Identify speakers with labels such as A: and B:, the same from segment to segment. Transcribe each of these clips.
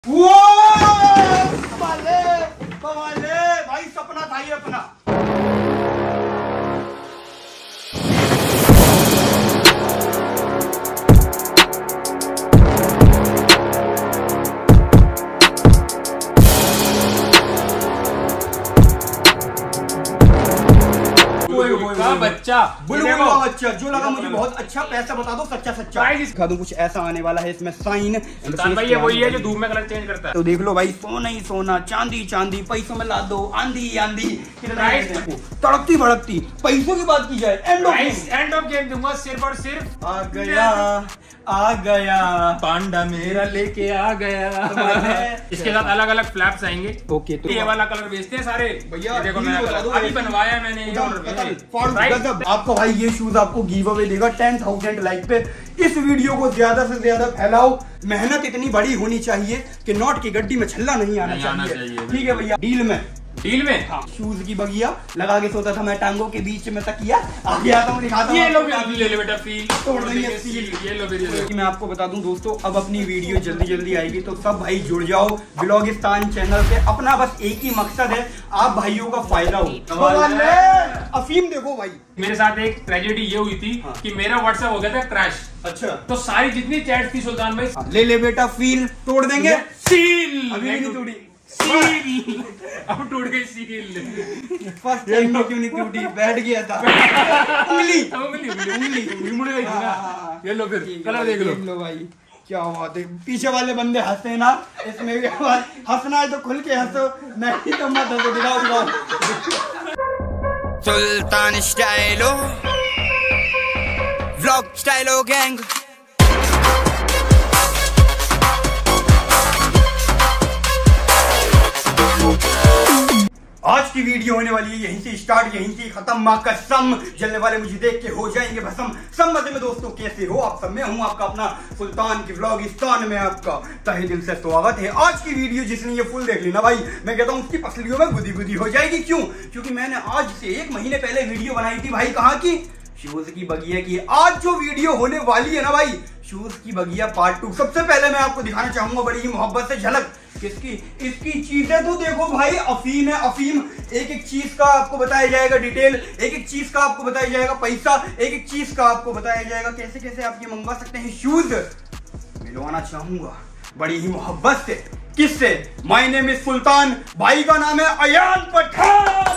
A: भाई सपना था ये अपना।
B: बच्चा
A: बुलबुल बच्चा जो लगा मुझे बहुत अच्छा। पैसा बता दो सच्चा सच्चा दिखा दूं। कुछ ऐसा आने वाला है इसमें साइन।
B: सुल्तान भाई ये वही है जो धूप में कलर चेंज करता है।
A: तो देख लो भाई, सोना ही सोना, चांदी चांदी, पैसों में ला दो, आंधी आंधी, तड़कती भड़कती। पैसों की बात की जाए
B: एंड ऑफ गेम दूंगा सिर्फ और सिर्फ
A: आ गया
B: पांडा मेरा लेके आ गया। इसके साथ अलग अलग फ्लैप्स आएंगे।
A: ओके तो
B: ये वाला कलर बेचते हैं सारे
A: भैया।
B: देखो मैं अभी बनवाया मैंने।
A: आपको भाई ये शूज आपको गिव अवे देगा 10,000 लाइक पे। इस वीडियो को ज्यादा से ज्यादा फैलाओ। मेहनत इतनी बड़ी होनी चाहिए कि नोट की गड्डी में छल्ला नहीं आना चाहिए। ठीक है भैया। डील में हाँ। शूज की बगिया लगा के सोता था मैं, टांगों के बीच में तकिया आ गया था।
B: ये लो ले ले बेटा फील
A: तोड़ देंगे सील। ये लो मैं आपको बता दूं दोस्तों, अब अपनी वीडियो जल्दी जल्दी आएगी तो सब भाई जुड़ जाओ व्लॉगिस्तान चैनल पे। अपना बस एक ही मकसद है, आप भाइयों का फायदा हो। अफीम देखो भाई,
B: मेरे साथ एक ट्रेजेडी ये हुई थी कि मेरा व्हाट्सएप हो गया था क्रैश।
A: अच्छा
B: तो सारी जितनी चैट थी सुल्तान भाई
A: ले बेटा फील तोड़ देंगे।
B: सील
A: अभी नहीं टूटी
B: सील। अब टूट गई सील।
A: फर्स्ट टाइम में क्यों नहीं टूटी, बैठ गया था।
B: उंगली मुड़ गई थी ना। ये लो फिर कलर देख लो
A: भाई क्या बात है। पीछे वाले बंदे हंसते ना, इसमें भी हंसना है तो खुल के हंसो, नहीं तो मत हंसो। दिखाओ सुल्तान स्टाइलो व्लॉग स्टाइलो गैंग। आज की वीडियो होने वाली है यहीं से स्टार्ट यहीं से खत्म। माँ कसम जलने वाले मुझे देख के हो जाएंगे भस्म। सब मजे में दोस्तों, कैसे हो आप सब? मैं हूँ आपका अपना सुल्तान की व्लॉगिस्तान में आपका तहे दिल से स्वागत है। आज की वीडियो जिसने ये फुल देख ली ना भाई, मैं कहता हूँ उसकी पसलियों में गुदी गुदी हो जाएगी। क्यों? क्योंकि मैंने आज से 1 महीने पहले वीडियो बनाई थी भाई, कहाँ की? शूज की बगिया की। आज जो वीडियो होने वाली है ना भाई, शूज की बगिया पार्ट 2। सबसे पहले मैं आपको दिखाना चाहूंगा बड़ी ही मोहब्बत से झलक किसकी, इसकी चीजें तो देखो भाई। अफीम है अफीम। एक एक चीज का आपको बताया जाएगा डिटेल, एक एक चीज का आपको बताया जाएगा पैसा, एक एक चीज का आपको बताया जाएगा कैसे कैसे आप ये मंगवा सकते हैं शूज। मिलवाना चाहूंगा बड़ी ही मोहब्बत से। किससे? माय नेम इज सुल्तान, भाई का नाम है अयान पठान।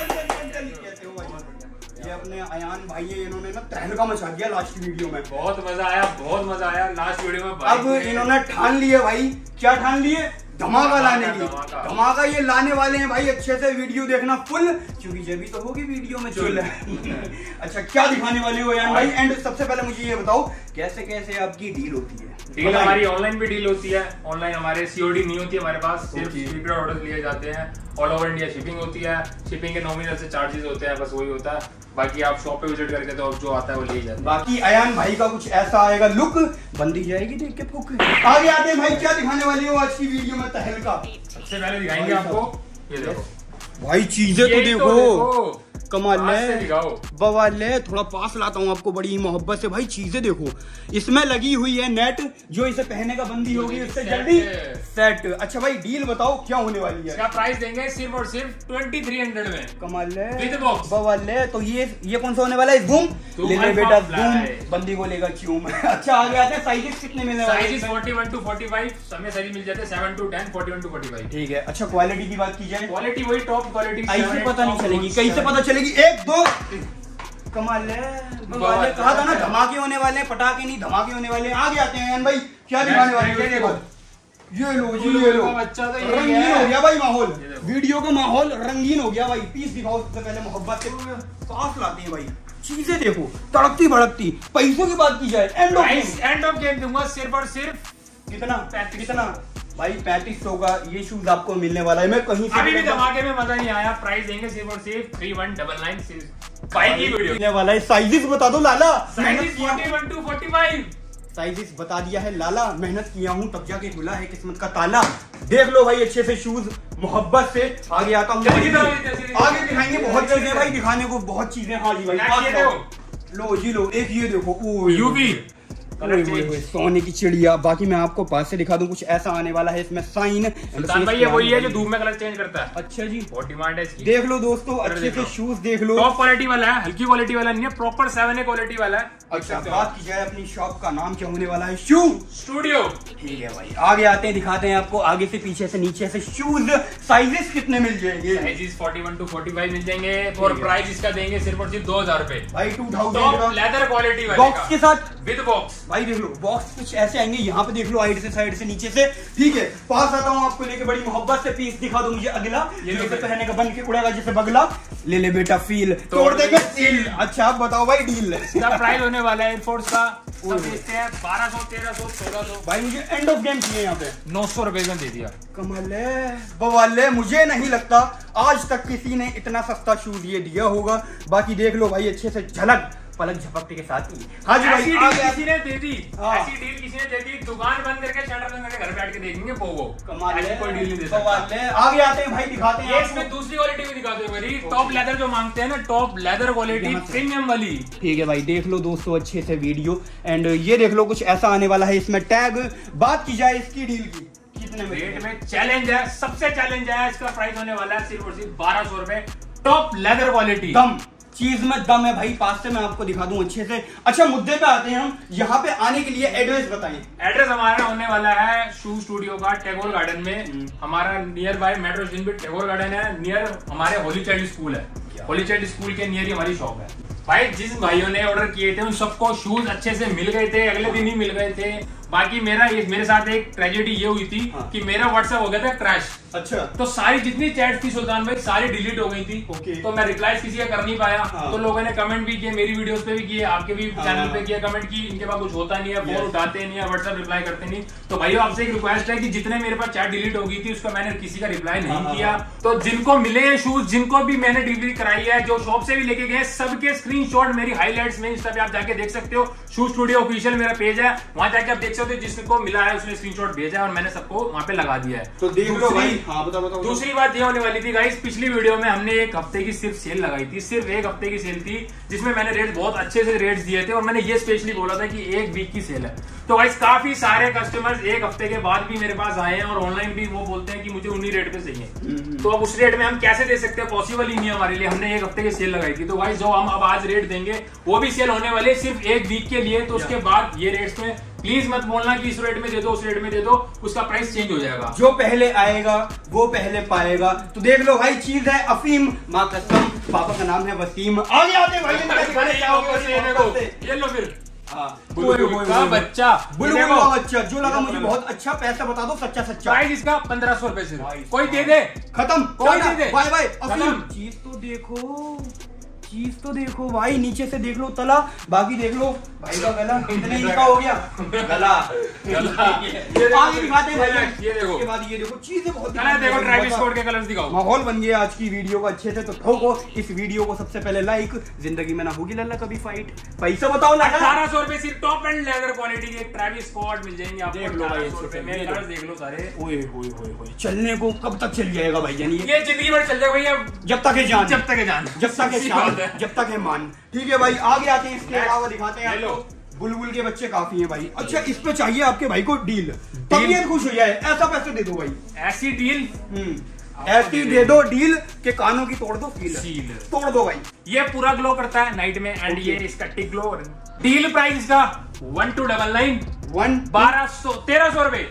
A: अपने अयान भाई है, इन्होंने ना तहलका मचा दिया लास्ट वीडियो में।
B: बहुत मजा आया लास्ट वीडियो में।
A: अब इन्होंने ठान लिया भाई, क्या ठान लिए? धमाका लाने की। धमाका ये लाने वाले हैं भाई। अच्छे से वीडियो देखना फुल, क्योंकि जब भी तो होगी वीडियो में चुल। अच्छा क्या दिखाने वाले हो यार भाई? एंड सबसे पहले मुझे ये बताओ कैसे कैसे आपकी डील होती है?
B: डील हमारी ऑनलाइन भी डील होती है। ऑनलाइन हमारे सीओडी नहीं होती हमारे पास, सिर्फ प्रीपेड ऑर्डर लिए जाते हैं। ऑल ओवर इंडिया शिपिंग होती है। शिपिंग के नॉमिनल से चार्जेस होते हैं, बस वही होता है। बाकी आप शॉप पे विजिट करके तो जो आता है वो ले जाते हैं।
A: बाकी अयान भाई का कुछ ऐसा आएगा लुक, बंदी जाएगी देख के फूक। आगे आते हैं भाई, क्या दिखाने वाली हो आज की वीडियो में? तहलका
B: सबसे पहले दिखाएंगे आपको, ये देखो
A: भाई चीजें तो देखो कमाल है। बवाले थोड़ा पास लाता हूँ आपको बड़ी ही मोहब्बत से। भाई चीजें देखो, इसमें लगी हुई है नेट, जो इसे पहने का बंदी होगी उससे जल्दी सेट। अच्छा भाई डील बताओ क्या होने वाली है?
B: इसका प्राइस देंगे सिर्फ और सिर्फ 2300 में।
A: कमाल है बवाले। तो ये कौन सा होने वाला है? जूम ले ले बेटा, जूम बंदी को लेगा चूम। अच्छा आगे आते हैं, साइजेस कितने मिलने वाले हैं?
B: 41 to 45 समय साइज मिल जाते हैं। 7 to 10, 41 to 45।
A: ठीक है। अच्छा क्वालिटी की बात की जाए,
B: क्वालिटी वही टॉप क्वालिटी।
A: ऐसे पता नहीं चलेगी, कैसे पता चलेगी? 1 2 कमाल है। कहा था ना धमाके होने वाले हैं, पटाखे नहीं धमाके होने वाले हैं। आगे आते हैं भाई, क्या दिखाने वाले हैं? ये लो जी, ये लो।
B: बच्चा तो
A: रंगीन हो गया भाई माहौल। वीडियो का माहौल रंगीन हो गया भाई। पीस दिखाओ सबसे पहले मोहब्बत से। पास लाते हैं भाई, चीजें देखो तड़कती भड़कती। पैसों की बात की जाए,
B: एंड ऑफ गेम दूंगा सिर्फ और सिर्फ
A: कितना भाई? 3500 का ये शूज आपको मिलने वाला है। मैं कहीं से
B: अभी भी धमाके में मजा नहीं आया। प्राइस देंगे सिर्फ और सिर्फ 3199 भाई की वीडियो
A: मिलने वाला है। साइजेस बता दो लाला।
B: साइजेस 41 to 45
A: साइजेस बता दिया है लाला। मेहनत किया हूँ तब जाके खुला है किस्मत का ताला। देख लो भाई अच्छे से शूज मोहब्बत से। आगे आता हूँ, आगे दिखाएंगे बहुत चीजें भाई, दिखाने को बहुत चीजें। हाँ जी भाई लो जी लो। एक ये देखो,
B: यूवी
A: सोने की चिड़िया। बाकी मैं आपको पास से दिखा दूं, कुछ ऐसा आने वाला है इसमें साइन।
B: सुल्तान भाई ये वही है जो धूप में कलर चेंज करता है।
A: अच्छा जी,
B: बहुत डिमांड है इसकी।
A: देख लो दोस्तों, अच्छे से शूज देख लो,
B: टॉप क्वालिटी वाला है, हल्की क्वालिटी वाला नहीं है, प्रॉपर 7A क्वालिटी वाला है।
A: अच्छा, बात की जाए अपनी शॉप का नाम क्या होने वाला है? Shoe
B: Studio.
A: ठीक है भाई, आगे आते हैं, दिखाते हैं आपको आगे से पीछे से नीचे से शूज। साइजेस कितने मिल जाएंगे?
B: साइजेस 41 to 45 मिल जाएंगे और प्राइस इसका देंगे सिर्फ और सिर्फ 2000 रुपए
A: भाई। 2000
B: लेदर क्वालिटी वाले
A: बॉक्स के साथ,
B: विद बॉक्स।
A: भाई देख लो, बॉक्स कुछ ऐसे आएंगे, यहाँ पे देख लो, साइड से नीचे से। ठीक है, पास आता हूँ आपको लेके, बड़ी मोहब्बत से पीस दिखा दो मुझे अगला। ये जैसे पहनने का बन के उड़ेगा जैसे बगला। ले ले बेटा फील, तोड़ देंगे सील। अच्छा आप बताओ भाई, डील
B: इसका प्राइस होने वाला है एयरफोर्स का, सब बेचते हैं 1200, 1300, 1400।
A: भाई मुझे एंड ऑफ गेम चाहिए यहाँ पे।
B: 900 रुपए में दे दिया।
A: कमाल है बवाले, मुझे नहीं लगता आज तक किसी ने इतना सस्ता शूज ये दिया होगा। बाकी देख लो भाई, अच्छे से झलक पलक झपकते के साथ ही। हाँ जी भाई,
B: किसी ने दे दी, ऐसी डील किसी ने दे दी, दुकान बंद करके शटर बंद करके घर बैठ के देखेंगे पोगो।
A: कमाल है,
B: कोई डील नहीं दे सकता।
A: आगे आते हैं भाई, दिखाते हैं
B: इसमें दूसरी क्वालिटी भी दिखाते हैं मेरी। टॉप लेदर जो मांगते हैं ना, टॉप लेदर क्वालिटी प्रीमियम वाली। ठीक
A: है भाई, देख लो दोस्तों अच्छे से वीडियो। एंड ये देख लो, कुछ ऐसा आने वाला है इसमें टैग। बात की जाए इसकी डील की, कितने
B: रेट में चैलेंज है, सबसे चैलेंज है। इसका प्राइस होने वाला है सिर्फ और सिर्फ 1200 रुपए। टॉप लेदर क्वालिटी,
A: दम चीज में दम है भाई। पास से मैं आपको दिखा दूं अच्छे से। अच्छा मुद्दे पे आते हैं हम, यहाँ पे आने के लिए एड्रेस बताइए।
B: एड्रेस हमारा होने वाला है शू स्टूडियो का टैगोर गार्डन में। हमारा नियर बाय मेट्रो स्टेशन पे टैगोर गार्डन है, नियर हमारे होली चाइल्ड स्कूल है। होली चाइल्ड स्कूल के नियर ही हमारी शॉप है। भाई जिस भाइयों ने ऑर्डर किए थे उन सबको शूज अच्छे से मिल गए थे, अगले दिन ही मिल गए थे। बाकी मेरे साथ एक ट्रेजेडी ये हुई थी कि मेरा व्हाट्सएप हो गया था क्रैश।
A: अच्छा,
B: तो सारी जितनी चैट थी सुल्तान भाई सारी डिलीट हो गई थी। तो मैं रिप्लाई किसी का कर नहीं पाया। तो लोगों ने कमेंट भी किए, मेरी वीडियोस पे भी किए, आपके भी चैनल पे किए कमेंट की, इनके पास कुछ होता नहीं है, फोन उठाते नहीं है, व्हाट्सएप रिप्लाई करते नहीं। तो भाई आपसे एक रिक्वेस्ट है कि जितने मेरे पास चैट डिलीट हो गई थी उसका मैंने किसी का रिप्लाई नहीं किया। तो जिनको मिले हैं शूज, जिनको भी मैंने डिलीवरी कराई है, जो शॉप से भी लेके गए, सबके स्क्रीनशॉट मेरी हाईलाइट्स में इंस्टा पे आप जाके देख सकते हो। शू स्टूडियो ऑफिशियल मेरा पेज है, वहां जाके आप देख सकते हो। जिसको मिला है उसने स्क्रीनशॉट भेजा है और मैंने सबको वहां पे लगा दिया है।
A: तो देख लो भाई। हाँ, बताओ।
B: दूसरी बात ये होने वाली थी गाइस, पिछली वीडियो में हमने एक हफ्ते की सिर्फ सेल लगाई थी, सिर्फ एक हफ्ते की सेल थी, जिसमें मैंने रेट बहुत अच्छे से रेट्स दिए थे और मैंने ये स्पेशली बोला था कि एक वीक की सेल है। तो गाइस काफी सारे कस्टमर्स एक हफ्ते के बाद भी मेरे पास आए हैं और ऑनलाइन भी वो बोलते हैं कि मुझे उन्हीं रेट पे चाहिए। तो अब उस रेट में हम कैसे दे सकते हैं, पॉसिबल ही नहीं है हमारे लिए। हमने एक हफ्ते की सेल लगाई थी, तो गाइस जो हम अब आज रेट देंगे वो भी सेल होने वाले सिर्फ एक वीक के लिए। तो उसके बाद ये रेट्स में प्लीज मत बोलना कि इस रेट में दे दो, उस रेट में दे दो, उसका प्राइस चेंज हो जाएगा। जो
A: पहले आएगा वो पहले पाएगा। तो देख लो भाई, चीज है अफीम, माँ कसम, पापा का नाम है वसीम। आगे आते भाई,
B: ये लो फिर
A: बच्चा बुलबुल का बच्चा जो लगा मुझे बहुत अच्छा। पैसा बता दो सच्चा सच्चा।
B: प्राइस इसका 1500 रुपए सिर्फ। कोई दे दे,
A: खत्म,
B: कोई दे दे।
A: Bye bye. चीज तो देखो भाई, नीचे से देख लो तला, बाकी देख लो भाई का गला कितने इंच का हो गया। गला आगे दिखाते हैं भाई। ये देखो, इसके बाद ये देखो चीजें बहुत
B: देखो, ट्रैविस स्कॉट के कलर्स दिखाओ।
A: माहौल बन गया आज की वीडियो का अच्छे से। तो ठोको इस वीडियो को सबसे पहले लाइक। जिंदगी में ना होगी लल्ला कभी फाइट। पैसा बताओ ना।
B: 1800 रुपए सिर्फ टॉप एंड लेदर क्वालिटी के ट्रैविस स्कॉट मिल जाएंगे आपको। देख लो भाई, देख लो सारे।
A: ओए होए चलने को कब तक चल जाएगा भाई? यानी
B: ये जिंदगी भर चल जाएगा भैया,
A: जब तक है जान,
B: जब तक है जान,
A: जब तक है शान, जब तक है मान। ठीक है भाई, आगे आते हैं। इसके अलावा दिखाते हैं आपको बुलबुल के बच्चे काफी हैं भाई। अच्छा, इस पे चाहिए आपके भाई को डील, तबीयत खुश हो जाए, ऐसा पैसे दे दो भाई।
B: ऐसी डील
A: ऐसी दे दो डील के कानों की तोड़ दो सील तोड़ दो भाई।
B: ये पूरा ग्लो करता है नाइट में एंड ये इसका टिक ग्लो। डील प्राइस इसका 1299, 1300 रुपए।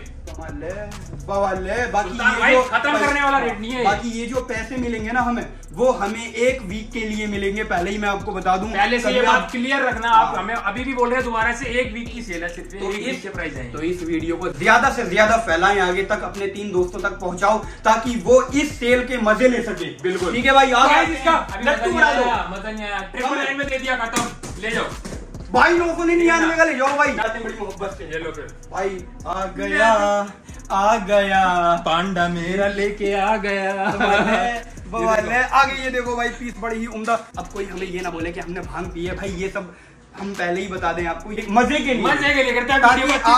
A: बाकी
B: ये खत्म करने वाला रेट नहीं है।
A: बाकी ये जो पैसे मिलेंगे ना हमें एक वीक के लिए मिलेंगे। पहले ही मैं आपको बता दूं,
B: पहले से ये बात क्लियर रखना। आप हमें अभी भी बोल रहे हैं दोबारा से एक वीक की सेल है सिर्फ, तो एक वीक के प्राइस है।
A: तो इस वीडियो को ज्यादा से ज्यादा फैलाएं, आगे तक अपने 3 दोस्तों तक पहुंचाओ ताकि वो इस सेल के मजे ले सके।
B: बिल्कुल,
A: ठीक है भाई। आगे
B: इसका मजा नहीं आया, 999 में दे दिया, खत्म, ले जाओ
A: भाई। लोगों ने 99 का ले जाओ भाई, बड़ी मोहब्बत से।
B: ये लो फिर
A: भाई, आ गया पांडा मेरा लेके आ गया। आगे ये देखो भाई, पीस बड़ी ही उम्दा। अब कोई हमें ये ना बोले कि हमने भांग पी है भाई, ये सब हम पहले ही बता दें आपको, ये मजे के लिए
B: करते हैं,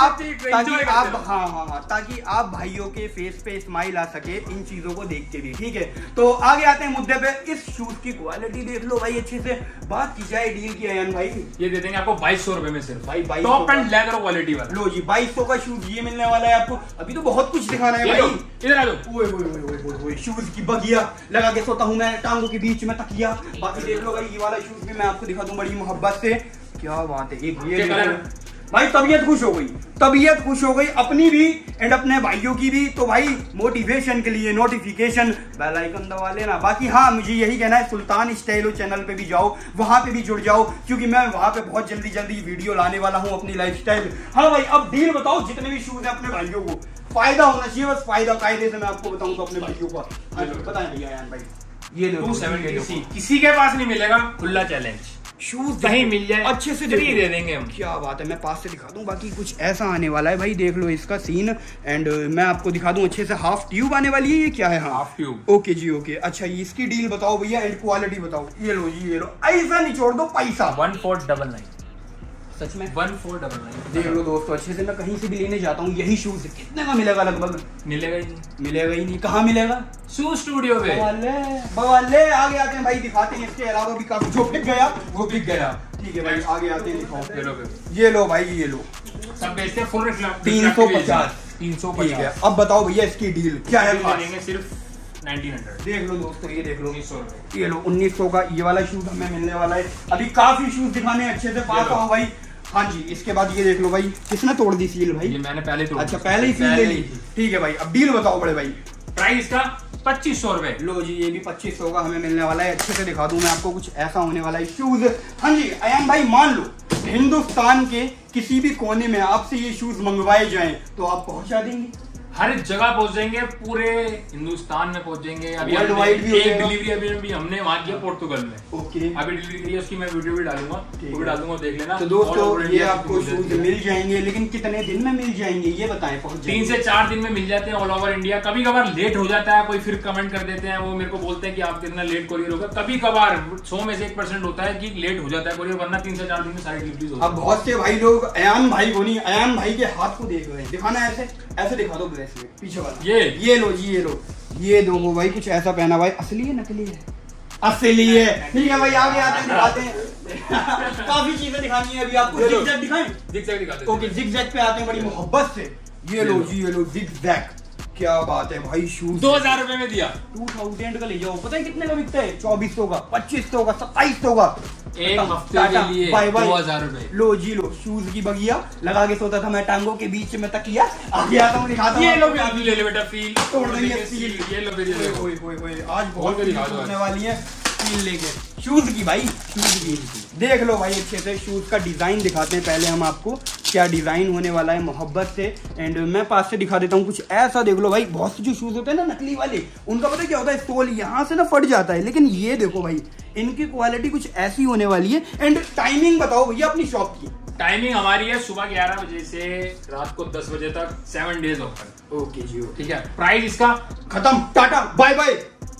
A: ताकि आप भाइयों के फेस पे स्माइल आ सके इन चीजों को देख के भी, ठीक है। तो आगे आते हैं मुद्दे पे। इस शूज की क्वालिटी देख लो भाई अच्छे से। बात की जाए डील की अयान भाई,
B: ये दे देंगे आपको 2200 रुपए में सिर्फ
A: भाई, 2200
B: टॉप एंड लेदर क्वालिटी वाला।
A: लो जी 2200 का शूज ये मिलने वाला है आपको। अभी तो बहुत कुछ दिखाना है भाई,
B: इधर आ लो।
A: शूज की बगिया लगा के सोता हूँ मैं, टांगों के बीच में तकिया। बाकी देख लो भाई, ये वाला शूज भी मैं आपको दिखा दूं बड़ी मोहब्बत से। क्या बात है, एक ये भाई तबीयत खुश हो गई अपनी भी एंड अपने भाइयों की भी। तो भाई मोटिवेशन के लिए नोटिफिकेशन बेल आइकन दबा लेना। बाकी हाँ, मुझे यही कहना है, सुल्तान स्टाइलो चैनल पे भी जाओ, वहां पे भी जुड़ जाओ, क्योंकि मैं वहां पे बहुत जल्दी वीडियो लाने वाला हूं अपनी लाइफस्टाइल। हाँ भाई, अब डील बताओ, जितने भी शूज है अपने भाइयों को फायदा होना चाहिए, बस फायदा कायदे से मैं आपको बताऊं तो अपने भाइयों का बताएं भैया यान भाई। ये
B: 270 किसी के पास नहीं मिलेगा, खुला चैलेंज।
A: शूज
B: कहीं मिल जाए
A: अच्छे से
B: दे देंगे हम।
A: क्या बात है, मैं पास से दिखा दूं। बाकी कुछ ऐसा आने वाला है भाई, देख लो इसका सीन एंड मैं आपको दिखा दूं अच्छे से। हाफ ट्यूब आने वाली है, ये क्या है?
B: Half tube.
A: ओके जी ओके। अच्छा, इसकी डील बताओ भैया एंड क्वालिटी बताओ। ये लो जी, ये लो, ऐसा निचोड़ दो पैसा।
B: 1499
A: सच में
B: 1499।
A: देख लो दोस्तों अच्छे से, मैं कहीं से भी लेने जाता हूँ यही शूज कितने का मिलेगा लगभग?
B: मिलेगा ही नहीं।
A: कहाँ मिलेगा?
B: शूज स्टूडियो पे।
A: बवाले आगे आते हैं भाई, दिखाते हैं। इसके अलावा भी काफी जो बिक गया वो बिक गया। ठीक है भाई, आगे आते हैं, दिखाओ। ये लो भाई, ये लो,
B: सब बेचते हैं फुल
A: 350। अब बताओ भैया इसकी डील क्या है?
B: सिर्फ 1900।
A: देख लो दोस्तों, ये देख लो
B: 1900।
A: ये लो 1900 का ये वाला शूज हमें मिलने वाला है। अभी काफी शूज दिखाने अच्छे से पास आओ भाई। हाँ जी, इसके बाद ये देख लो भाई, किसने तोड़ दी सील भाई?
B: ये मैंने पहले तोड़।
A: अच्छा, पहले ही सील ले ली। ठीक है भाई, अब डील बताओ बड़े भाई।
B: प्राइस का 2500 रुपए।
A: लो जी, ये भी 2500 का हमें मिलने वाला है। अच्छे से दिखा दूं मैं आपको, कुछ ऐसा होने वाला है शूज। हाँ जी अयान भाई, मान लो हिंदुस्तान के किसी भी कोने में आपसे ये शूज मंगवाए जाएं तो आप पहुंचा देंगे?
B: हर जगह पहुंच जाएंगे, पूरे हिंदुस्तान में पहुंच जाएंगे। अभी
A: एक
B: डिलीवरी अभी हमने वहां किया पोर्तुगल में।
A: ओके,
B: अभी डिलीवरी करी है, उसकी मैं वीडियो भी डालूंगा, वो भी डालूंगा, देख लेना।
A: तो दोस्तों ये आपको शूज मिल जाएंगे, लेकिन कितने दिन में मिल जाएंगे ये बताएं?
B: 3 से 4 दिन में मिल जाते हैं ऑल ओवर इंडिया। कभी कभार लेट हो जाता है, कोई फिर कमेंट कर देते हैं, वो मेरे को बोलते हैं कि आप कितना लेट कोरियर होगा। कभी कभार 100 में से 1% होता है कि लेट हो जाता है कोरियर, वरना 3 से 4 दिन में सारी डिलीवरीज होती है।
A: अब बहुत से भाई लोग अयान भाई को नहीं, अयान भाई के हाथ को देख रहे हैं। दिखाना ऐसे दिखा दो ब्रेसलेट पीछे वाला। ये लो जी, ये लो, ये दो भाई, कुछ ऐसा पहना भाई। असली है नकली है? असली है। ठीक है भाई, आगे आते हैं, दिखाते हैं। काफी चीजें दिखानी है अभी आपको। जिगजैग दिखाएं?
B: जिगजैग दिखाते हैं।
A: ओके, जिगजैग पे आते हैं बड़ी मोहब्बत से। ये लो जी, ये लो जिगजैग। क्या बात है भाई, शूज
B: 2000 रुपए में दिया।
A: 2000 का ले जाओ। पता है कितने का बिकता है? 2400 का, 2500 का, 2700 का।
B: एक हफ्ते के लिए 2000 रुपए।
A: लो जी लो, शूज की बगिया लगा के सोता था मैं, टांगों के बीच में तकिया। आगे आता हूँ, दिखाता हूँ।
B: ये लो ले ले बेटा, फील
A: तोड़ देंगे सील।
B: ये लो मेरी,
A: आज बहुत होने वाली है सील लेके शूज की भाई, शूज की। देख लो भाई अच्छे से, शूज का डिजाइन दिखाते हैं पहले हम आपको, क्या डिजाइन होने वाला है मोहब्बत से। एंड मैं पास से दिखा देता हूँ कुछ ऐसा। देख लो भाई, बहुत से जो शूज होते हैं ना नकली वाले, उनका पता है क्या होता है? सोल यहाँ से ना फट जाता है, लेकिन ये देखो भाई, इनकी क्वालिटी कुछ ऐसी होने वाली है। एंड टाइमिंग बताओ भैया अपनी शॉप की।
B: टाइमिंग हमारी है सुबह 11 बजे से रात को 10 बजे तक, 7 डेज ओपन।
A: ओके जी,
B: ठीक है। प्राइस इसका
A: खत्म, टाटा बाय बाय।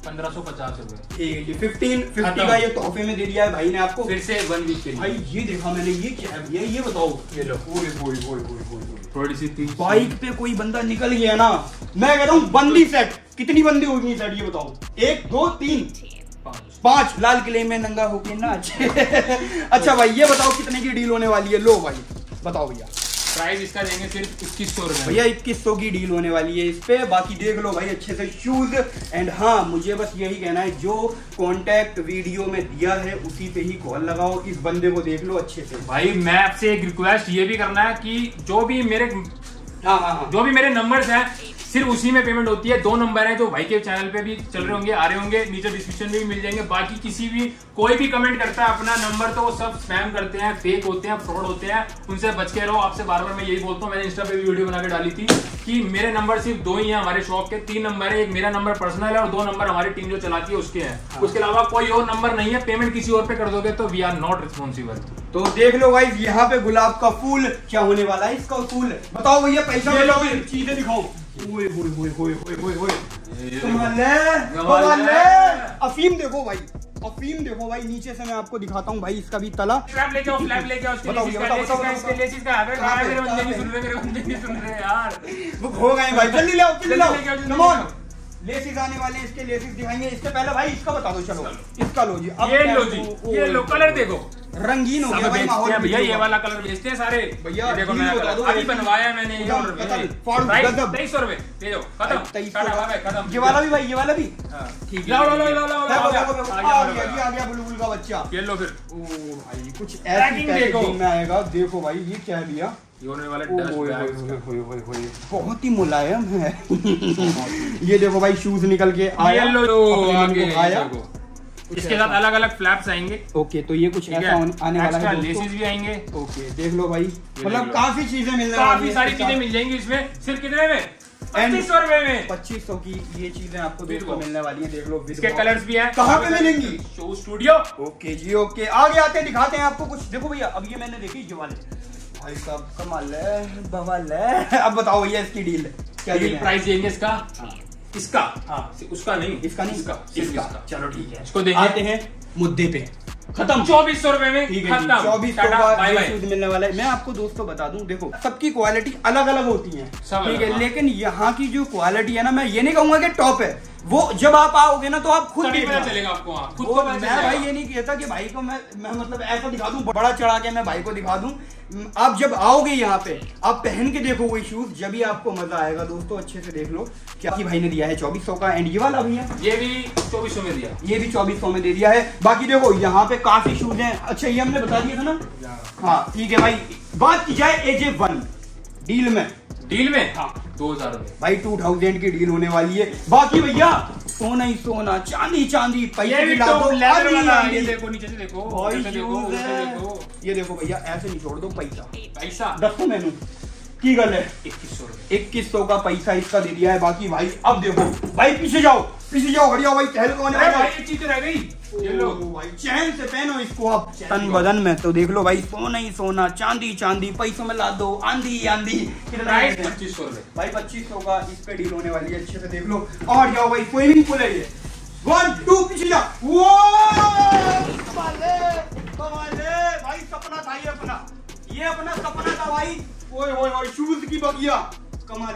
B: 1550 रुपए।
A: 1550 का ये तोहफे में दे दिया है भाई ने आपको,
B: फिर से 1 वीक के लिए।
A: भाई ये देखा मैंने, ये क्या है भैया? ये बताओ।
B: ये लो, थोड़ी सी
A: बाइक पे कोई बंदा निकल गया ना, मैं कहता हूँ बंदी सेट। कितनी बंदी होगी सेट ये बताओ? 1 2 3 5 लाल किले में नंगा होके ना। अच्छा भाई ये बताओ कितने की डील होने वाली है? लो भाई बताओ भैया।
B: प्राइस इसका देंगे सिर्फ 2100 रुपए
A: भैया, 2100 की डील होने वाली है इस पे। बाकी देख लो भाई अच्छे से शूज। एंड हाँ, मुझे बस यही कहना है, जो कॉन्टैक्ट वीडियो में दिया है उसी पे ही कॉल लगाओ। इस बंदे को देख लो अच्छे से।
B: भाई मैं आपसे एक रिक्वेस्ट ये भी करना है कि जो भी मेरे जो भी मेरे नंबर्स हैं, सिर्फ उसी में पेमेंट होती है। 2 नंबर है जो भाई के चैनल पे भी चल रहे होंगे, आ रहे होंगे, नीचे डिस्क्रिप्शन में भी मिल जाएंगे। बाकी किसी भी कोई भी कमेंट करता है अपना नंबर, तो वो सब स्पैम करते हैं, फेक होते हैं, फ्रॉड होते हैं, उनसे बच के रहो। आपसे बार बार मैं यही बोलता हूँ। मैंने इंस्टा पे भी वीडियो बना के डाली थी कि मेरे नंबर सिर्फ 2 ही है हमारे शॉप के। 3 नंबर है, एक मेरा नंबर पर्सनल है और 2 नंबर हमारी टीम जो चलाती है उसके हैं। उसके अलावा कोई और नंबर नहीं है। पेमेंट किसी और पे कर दोगे तो वी आर नॉट रिस्पॉन्सिबल।
A: तो देख लो गाइस, यहाँ पे गुलाब का फूल क्या होने वाला है? इसका फूल बताओ भैया, पैसा चीजें दिखाओ। अफीम देखो भाई, अफीम देखो भाई, नीचे से मैं आपको दिखाता हूँ भाई इसका भी तला।
B: फ्लैप लेके आओ, फ्लैप लेके आओ, इसके लेसिस का अबे मेरे बंदे नहीं सुन रहे, मेरे बंदे नहीं सुन रहे यार,
A: वो हो गए भाई। जल्दी ले आओ, जल्दी ले आओ, कम ऑन। लेसिस आने वाले हैं, इसके लेसिस दिखाएंगे। इससे पहले भाई इसका बता दो, चलो इसका लो जी।
B: ये लो जी, ये लो, कलर देखो
A: रंगीन हो गया भाई माहौल
B: भैया, ये वाला कलर बेचते हैं सारे
A: भैया।
B: देखो नया कलर अभी बनवाया मैंने, 2300 रुपए दे दो, खत्म।
A: ये वाला भी भाई, ये वाला भी
B: ठीक है। लो
A: आ गया बुलबुल का बच्चा।
B: ये लो फिर।
A: ओ भाई कुछ ऐसी पैकेजिंग में आएगा। देखो भाई ये क्या लिया, बहुत ही मुलायम है। ये देखो भाई शूज निकल के आया, आया।
B: इसके साथ अलग अलग फ्लैप्स आएंगे।
A: ओके, तो ये कुछ ऐसा आने वाला है।
B: लेसिस भी आएंगे।
A: ओके देख लो भाई, मतलब काफी चीजें मिल रही हैं,
B: काफी सारी चीजें मिल जाएंगी इसमें। सिर्फ कितने में? 2500 रुपए में।
A: 2500 की ये चीजें आपको देखो मिलने वाली है। देख लो
B: इसके कलर्स भी हैं।
A: कहाँ पे मिलेंगी?
B: Shoe Studio.
A: ओके जी ओके, आगे आते दिखाते हैं आपको कुछ। देखो भैया अब ये मैंने देखी, ये वाले भाई साहब कमाल है, बवाल है। अब बताओ भैया इसकी डील क्या
B: प्राइस देंगे इसका? इसका उसका नहीं,
A: इसका नहीं, इसका। चलो ठीक है,
B: इसको देंगे।
A: आते हैं मुद्दे पे। खत्म।
B: 2400 रुपए में
A: ठीक है, 2400 का शूज मिलने वाला है। मैं आपको दोस्तों बता दूं, देखो सबकी क्वालिटी अलग अलग होती है, ठीक है, लेकिन यहाँ की जो क्वालिटी है ना, मैं ये नहीं कहूंगा कि टॉप है। वो जब आप आओगे ना तो आप खुद
B: पता चलेगा आपको।
A: मैं भाई ये नहीं कहता कि भाई को मैं मतलब ऐसा दिखा दूं, बड़ा चढ़ा के मैं भाई को दिखा दूं। आप जब आओगे यहाँ पे, आप पहन के देखो वही शूज, जब भी आपको मजा आएगा दोस्तों। अच्छे से देख लो क्या कि भाई ने दिया है 2400 का। एंड ये वाला भैया,
B: ये भी 2400 में दिया,
A: ये भी 2400 में दे दिया है। बाकी देखो यहाँ पे काफी शूज हैं। अच्छा ये हमने बता दिया था ना, हाँ ठीक है भाई। बात की जाए AJ1 डील में, हाँ
B: 2000
A: भाई 2000 की डील होने वाली है। बाकी भैया सोना ही सोना, चांदी चांदी, पैसे
B: ये देखो नीचे से देखो
A: भाई देखो, ये देखो भैया ऐसे नहीं छोड़ दो। पैसा दसो मैनू की गल है, 2100 का पैसा इसका दे दिया है। बाकी भाई अब देखो भाई, पीछे जाओ हटियाओ भाई, टहल कौन है
B: भाई, एक चीज रह गई। ये लो
A: भाई, चैन से पहनो इसको आप तन बदन में। तो देख लो भाई, सोना ही सोना, चांदी चांदी, पैसों में ला दो, आंधी आंधी।
B: प्राइस 2500 रुपए
A: भाई, 2500 का इस पे डील होने वाली है। अच्छे से देख लो। और जाओ भाई, स्विमिंग पूल है ये। 1 2 पीछे जा। वो भाई सपना था ये अपना, सपना था भाई। ओए शूज की बगिया, कमाल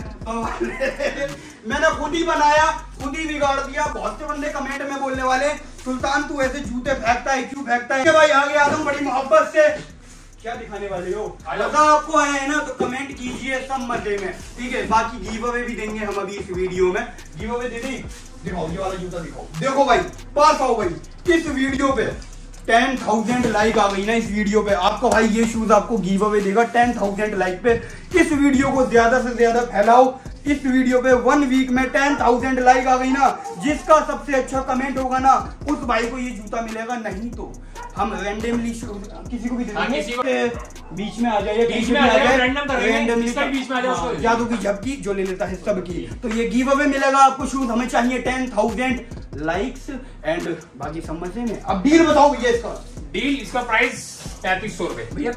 A: है। मैंने खुद ही बनाया, खुद ही बिगाड़ दिया। बहुत से बंदे कमेंट में बोलने वाले, सुल्तान तू ऐसे जूते फेंकता है, क्यों फेंकता है? भाई आगे आता हूँ बड़ी मोहब्बत से। क्या दिखाने वाले हो? मजा आपको आया है ना, तो कमेंट कीजिए सब मजे में, ठीक है। बाकी गिव अवे भी देंगे हम अभी इस वीडियो में। गिव अवे दे दें, दिखाओ ये वाला जूता दिखाओ। देखो भाई, पास आओ भाई। इस वीडियो पे 10,000 लाइक आ गई ना इस वीडियो पे, आपको भाई ये शूज आपको गिव अवे देगा 10,000 लाइक पे। इस वीडियो को ज्यादा से ज्यादा फैलाओ। इस वीडियो पे 1 वीक में 10,000 लाइक आ गई ना, जिसका सबसे अच्छा कमेंट होगा ना, उस भाई को ये जूता मिलेगा। नहीं तो हम रैंडमली किसी को भी दे देंगे। बीच में आ जाए,
B: बीच में आ जाए, रैंडमली
A: बीच में आ जाए, जादू की झपकी जो ले लेता है सबकी। तो ये गिव अवे मिलेगा आपको शूज। हमें चाहिए 10,000 लाइक्स एंड बाकी समझे में। अब डील बताओ भैया इसका।
B: डील इसका प्राइस 3500 रुपए
A: भैया,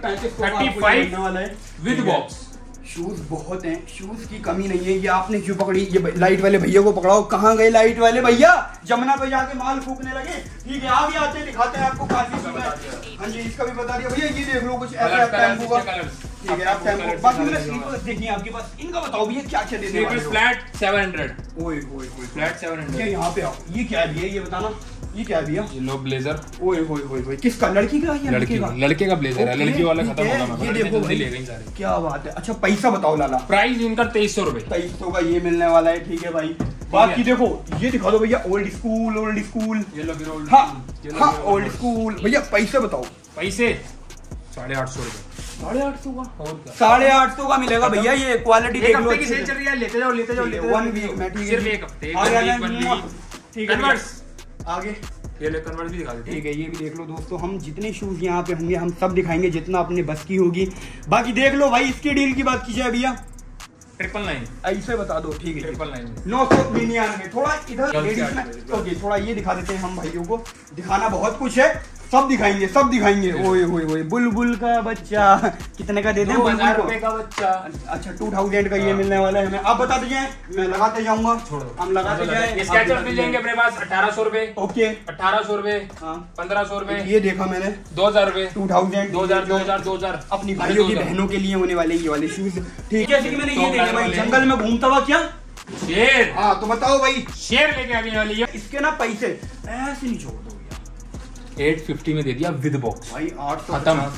B: 35
A: वाला है
B: विद बॉक्स।
A: शूज बहुत हैं, शूज की कमी नहीं है। ये आपने क्यों पकड़ी? ये लाइट वाले भैया को पकड़ाओ। कहाँ गए लाइट वाले भैया? जमुना पे जाके माल फूकने लगे। ठीक है, आगे आते दिखाते हैं आपको काफी चीजें। हाँ जी, इसका भी बता दिया भैया। ये देख लो कुछ ऐसा टेम्पो का, ठीक है। आप टेम्पो, बाकी मैंने स्लीपर्स देखी है आपके पास, इनका बताओ भैया क्या क्या देने वाले हो?
B: फ्लैट 700।
A: ओए
B: फ्लैट 700।
A: यहाँ पे आओ, ये क्या है भैया? ये बताना, ये क्या है भैया?
B: Low blazer.
A: ओए किसका? लड़की का या
B: लड़के का ब्लेजर है। लड़की वाला खत्म होगा।
A: ये देखो ले गई सारे। क्या बात है। अच्छा पैसा बताओ लाला।
B: प्राइस इनका 2300 रुपए।
A: 2300 का ये मिलने वाला है, ठीक है भाई। बाकी देखो ये दिखा दो भैया, ओल्ड स्कूल।
B: ये लो फिर
A: ओल्ड स्कूल। भैया पैसे बताओ।
B: पैसे 850 रुपए।
A: 850 का 850 का मिलेगा भैया। ये क्वालिटी देख लो,
B: की सेल चल रही है। लेते जाओ
A: 1 वीक में, ठीक है।
B: सिर्फ एक हफ्ते,
A: ठीक है। कन्वर्स आगे,
B: ये ले कन्वर्स भी दिखा देते हैं।
A: ठीक है, ये भी देख लो दोस्तों। हम जितने शूज यहाँ पे होंगे हम सब दिखाएंगे, जितना अपने बस की होगी। बाकी देख लो भाई, इसकी डील की बात की जाए भैया,
B: 999
A: ऐसे बता दो, ठीक है।
B: 999
A: 999। थोड़ा इधर लेडीज में, ओके, थोड़ा ये दिखा देते हैं हम भाइयों को। दिखाना बहुत कुछ है, सब दिखाएंगे सब दिखाएंगे। ओए ओए ओए बुलबुल का बच्चा कितने का दे दें?
B: 2000 रुपए का बच्चा।
A: अच्छा 2000 का ये मिलने वाला है हमें। आप बता दीजिए, मैं लगाते जाऊंगा। हम लगाते जाए।
B: स्केचर्स मिल जाएंगे अपने पास 1800 रुपए।
A: ओके
B: 1800 रुपए। 1500 रुपए।
A: ये देखा मैंने
B: 2000 रुपए।
A: 2000 अपनी भाइयों की बहनों के लिए होने वाले ये वाले शूज। ठीक है, मैंने ये देखे भाई, जंगल में घूमता हुआ क्या
B: शेर।
A: हाँ तो बताओ भाई,
B: शेर लेके आने वाली है।
A: इसके ना पैसे ऐसे नहीं छोड़ दो।
B: 850 में दे दिया विद बॉक्स
A: भाई। 800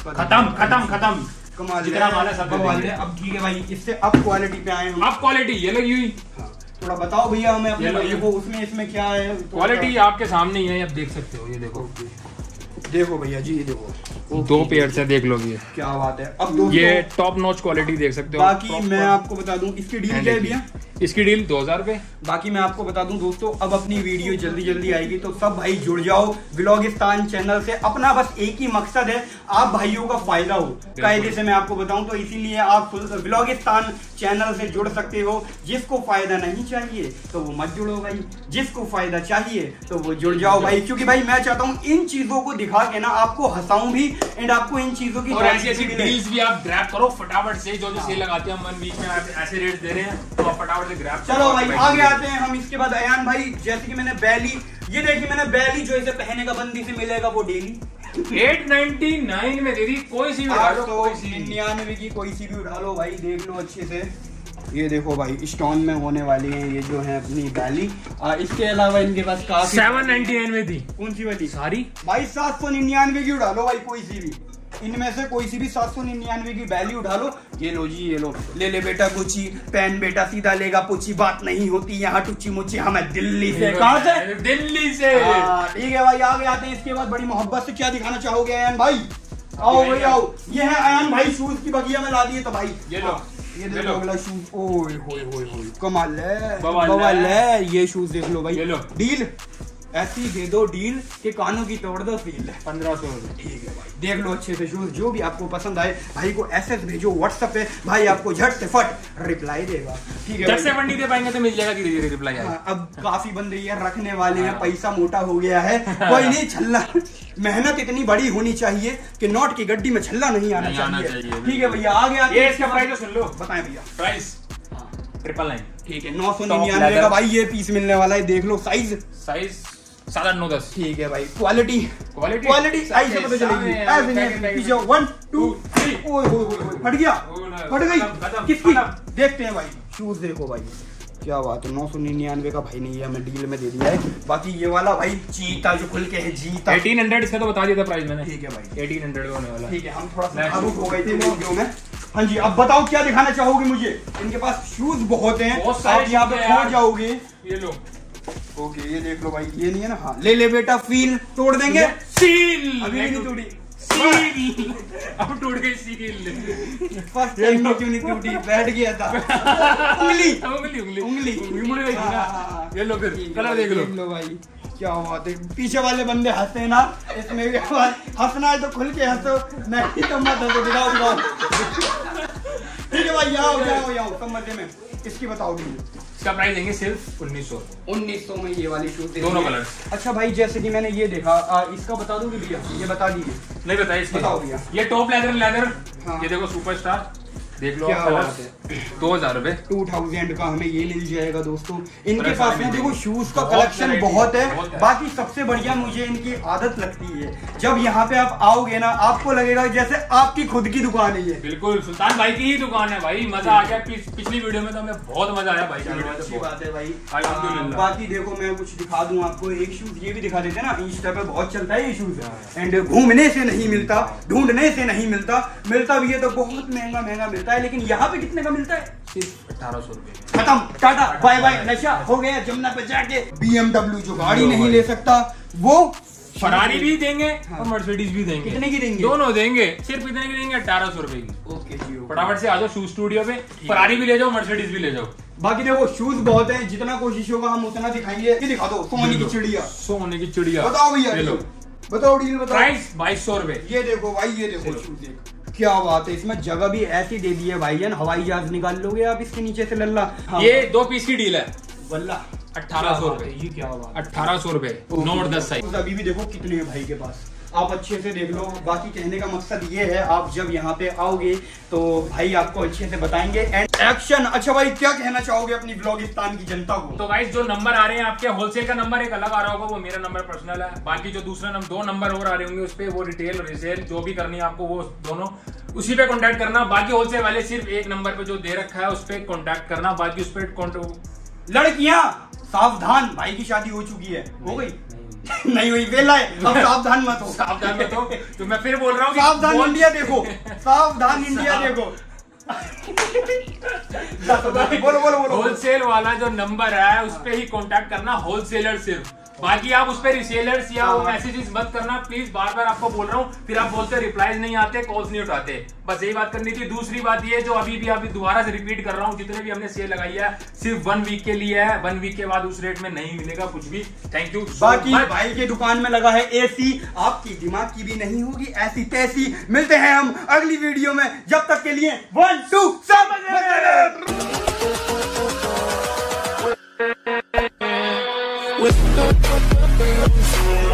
B: खत्म।
A: कमाल
B: जितना माल है सब दे देंगे।
A: अब ठीक है भाई, इससे अब क्वालिटी पे आए हम।
B: अब क्वालिटी ये लगी हुई।
A: थोड़ा बताओ भैया हमें अपने भाइयों को, उसमें इसमें क्या है
B: क्वालिटी आपके सामने ही है, आप देख सकते हो। ये देखो
A: भैया जी, ये देखो
B: 2 पेयर से देख लो, ये
A: क्या बात है। अब दोस्तों
B: ये टॉप नॉच क्वालिटी देख सकते हो।
A: बाकी मैं आपको बता दूं इसकी डील क्या है भैया?
B: इसकी डील 2000 रुपए।
A: बाकी मैं आपको बता दूं दोस्तों, अब अपनी वीडियो जल्दी आएगी, तो सब भाई जुड़ जाओ व्लॉगिस्तान चैनल से। अपना बस एक ही मकसद है, आप भाइयों का फायदा हो। कायदे से मैं आपको बताऊं तो इसीलिए आप व्लॉगिस्तान चैनल से जुड़ सकते हो। जिसको फायदा नहीं चाहिए तो वो मत जुड़ो भाई, जिसको फायदा चाहिए तो वो जुड़ जाओ भाई। क्योंकि भाई मैं चाहता हूँ इन चीजों को दिखा के ना आपको हंसाऊं भी, एंड आपको इन चीजों की
B: और ऐसी डील्स भी आप ग्रैब करो फटाफट से। जो सेल लगाते हैं हम 1 वीक में ऐसे रेट दे रहे हैं, तो आप फटाफट से ग्रैब।
A: चलो भाई आगे आते हैं हम। इसके बाद अयान भाई, जैसे कि मैंने बैली, ये देखिए मैंने बैली जो इसे पहने का बंदी से मिलेगा वो डेली
B: 899 में दे दी। कोई सी भी उठा लो, कोई सी
A: 99 की कोई सी भी उठा लो भाई, देख लो अच्छे से। ये देखो भाई स्टोन में होने वाली है ये जो है अपनी बैली। इसके अलावा इनके पास काफी
B: 799 में थी।
A: कौन सी वाली?
B: सारी
A: भाई 799 की उठा लो भाई, कोई सी भी इनमें से कोई सी भी 799 की बैली उठा लो। ये लो जी, ये लो, ले बेटा गुची पेन, बेटा सीधा लेगा पूछी, बात नहीं होती यहाँ टुच्ची मुच्ची। हमें दिल्ली से। कहाँ से?
B: दिल्ली से।
A: ठीक है भाई आगे आते हैं। इसके बाद बड़ी मोहब्बत से क्या दिखाना चाहोगे अयान भाई? आओ भाई आओ। ये है अयान भाई शूज की बगिया में ला दिए, तो भाई
B: ये लो,
A: ये देखो अगला शूज। ओए होए कमाल है, बवाल है। ये शूज देख लो भाई।
B: ये लो
A: डील ऐसी दे दो डील के कानों की तोड़ दो फील।
B: 1500 रुपए।
A: ठीक है भाई, देख लो अच्छे से शूज। जो भी आपको पसंद आए भाई को एसएस भेजो व्हाट्सएप पे, भाई आपको झट से फट रिप्लाई देगा। ठीक है,
B: झट से नहीं दे पाएंगे तो मिल जाएगा धीरे धीरे रिप्लाई।
A: अब काफी बंदे ये रखने वाले हैं, पैसा मोटा हो गया है। कोई नहीं, छल्ला मेहनत इतनी बड़ी होनी चाहिए कि नोट की गड्डी में छल्ला नहीं आना चाहिए। ठीक है भैया आगे आगे।
B: इसका प्राइस सुन लो,
A: बताएं भैया।
B: प्राइस 999।
A: ठीक है 999 का भाई ये पीस मिलने वाला है। देख लो साइज
B: 7, 9, 10।
A: ठीक है भाई। क्वालिटी साइज से पता चलेगी, ऐसे नहीं। पीछे 1 2 3। ओए फट गया, फट गई किसकी? देखते हैं भाई शूज। देखो भाई क्या बात है, 999 का भाई ने ये हमें डील में दे दिया है। बाकी ये वाला भाई चीता जो खुल के है, जीता
B: 1800 इसका तो बता दिया था प्राइस मैंने।
A: ठीक है भाई
B: 1800 का होने वाला।
A: ठीक है, हम थोड़ा सा भावुक हो गए थे वीडियो में। हाँ जी, अब बताओ क्या दिखाना चाहोगे मुझे? इनके पास शूज बहुत हैं, आप यहाँ पे खो जाओगे।
B: ये लो।
A: ओके ये देख लो भाई, ये नहीं है ना? हाँ ले बेटा फील। तोड़ देंगे
B: सील।
A: अभी नहीं तोड़ी
B: सील। अब टूट गई सील।
A: फर्स्ट टाइम में क्यों नहीं टूटी? बैठ गया था। उंगली
B: मुड़ गई थी ना। ये लो फिर कलर देख लो
A: भाई क्या बात है। पीछे वाले बंदे हंसते हैं ना, इसमें भी हंसना है तो खुल के हंसो, नहीं तो मत हंसो। दिखाओ। ठीक है भाई आओ सब मजे में। इसकी बताओ डील।
B: इसका प्राइस देंगे सिर्फ 1900
A: में ये वाली शूज
B: दोनों कलर।
A: अच्छा भाई जैसे कि मैंने ये देखा, इसका बता दोगे भैया? ये बता दीजिए।
B: नहीं बताइए इसका।
A: बताओ भैया।
B: ये टॉप लेदर।
A: हाँ।
B: ये देखो सुपरस्टार, देख लो।
A: क्या बात है।
B: 2000 रुपए
A: 2000 का हमें ये मिल जाएगा दोस्तों। इनके पास में देखो शूज का कलेक्शन बहुत है। बाकी सबसे बढ़िया मुझे इनकी आदत लगती है, जब यहाँ पे आप आओगे ना आपको लगेगा जैसे आपकी खुद की दुकान है ये।
B: बिल्कुल सुल्तान भाई की ही दुकान है भाई। मजा आ गया पिछली वीडियो में, तो हमें बहुत मजा आया भाई।
A: अच्छी बात है भाई।
B: अल्हम्दुलिल्लाह।
A: बाकी देखो मैं कुछ दिखा दूं आपको, एक शूज ये भी दिखा देते ना, इंस्टा पे बहुत चलता है ये शूज। एंड घूमने से नहीं मिलता, ढूंढने से नहीं मिलता, मिलता भी है तो बहुत महंगा मिलता है। लेकिन यहाँ पे कितने का मिलता है?
B: सिर्फ 1800 रुपए।
A: खत्म, टाटा बाय बाय, नशा हो गया जमुना पे जाके। BMW जो गाड़ी नहीं ले सकता वो
B: फरारी भी देंगे और मर्सिडीज भी देंगे।
A: कितने की देंगे?
B: दोनों देंगे। सिर्फ कितने की देंगे? 1800 रुपए की।
A: ओके जी,
B: फटाफट से आ जाओ शूज स्टूडियो पे, फरारी भी ले जाओ, मर्सिडीज भी ले जाओ।
A: बाकी देखो शूज बहुत है, जितना कोशिश होगा हम उतना दिखाएंगे। ये दिखा दो, सोने की चिड़िया।
B: सोने की चिड़िया।
A: बताओ भैया, बताओ डील बताओ।
B: प्राइस 2200 रुपए।
A: ये देखो भाई, ये देखो शूज देख, क्या बात है। इसमें जगह भी ऐसी दे दी है भाईजान, हवाई जहाज निकाल लोगे आप इसके नीचे से लल्ला। हाँ।
B: ये 2 पीस की डील है
A: वल्ला
B: 1800 रुपए।
A: ये क्या बात?
B: 1800 रुपए 9 और 10 साइज।
A: अभी भी देखो कितने है भाई के पास। आप अच्छे से देख लो। बाकी कहने का मकसद ये है, आप जब यहाँ पे आओगे तो भाई आपको अच्छे से बताएंगे। And action. अच्छा भाई, क्या कहना चाहोगे अपनी व्लॉगिस्तान की जनता को?
B: तो गाइस, जो नंबर आ रहे हैं आपके, होलसेल का नंबर एक अलग आ रहा होगा, वो मेरा नंबर पर्सनल है। बाकी जो दूसरा नंबर, 2 नंबर और आ रहे होंगे उस पे, वो रिटेल और रिसेल जो भी करनी है आपको, वो दोनों उसी पे कांटेक्ट करना। बाकी होलसेल वाले सिर्फ एक नंबर पे जो दे रखा है उस पे कांटेक्ट करना। बाकी उस पे
A: लड़कियां सावधान, भाई की शादी हो चुकी है, हो गई? नहीं हुई, वेला है, अब सावधान मत हो।
B: सावधान मत हो, तो मैं फिर बोल रहा हूँ,
A: सावधान इंडिया देखो, सावधान इंडिया देखो। बोलो बोलो बोलो।
B: होलसेल वाला जो नंबर है उस पे ही कांटेक्ट करना, होलसेलर सिर्फ। बाकी आप उस पे रिसेलर्स या वो मैसेजेस मत करना प्लीज। बार बार आपको बोल रहा हूँ, फिर आप बोलते रिप्लाईज नहीं आते, कॉल्स नहीं उठाते। बस यही बात करनी थी। दूसरी बात ये, जो अभी दोबारा से रिपीट कर रहा हूँ, जितने भी हमने सेल लगाई है सिर्फ 1 वीक के लिए है। 1 वीक के बाद उस रेट में नहीं मिलेगा कुछ भी। Thank you.
A: बाकी भाई के दुकान में लगा है एसी, आपकी दिमाग की भी नहीं होगी ऐसी तैसी। मिलते हैं हम अगली वीडियो में, जब तक के लिए 1 2 सब